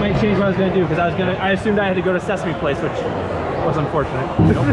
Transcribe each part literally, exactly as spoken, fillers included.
might change what I was gonna do because I was gonna. I assumed I had to go to Sesame Place, which was unfortunate. Nope.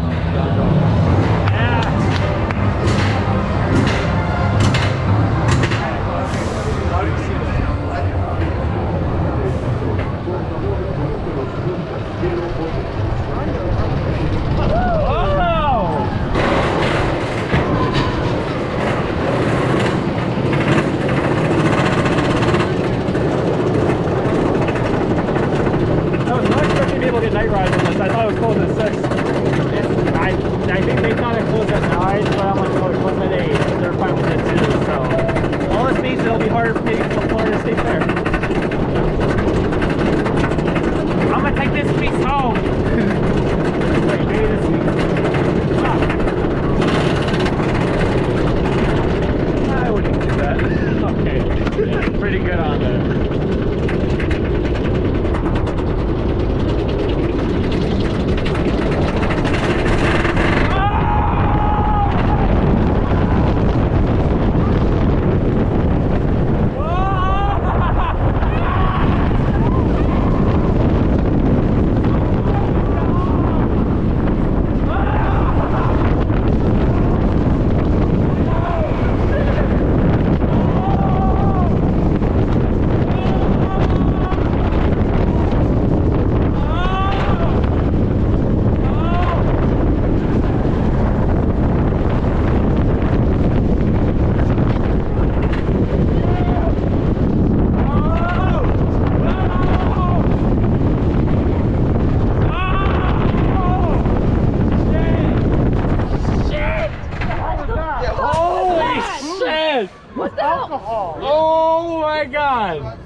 Oh my god!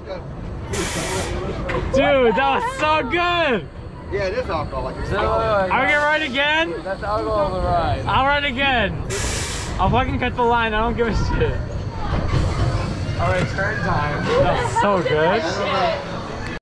Dude, that was so good! Yeah, it is alcohol. Like so, uh, are we gonna ride again? That's alcohol on the ride. I'll ride again. I'll fucking cut the line. I don't give a shit. Alright, turn time. That's so good.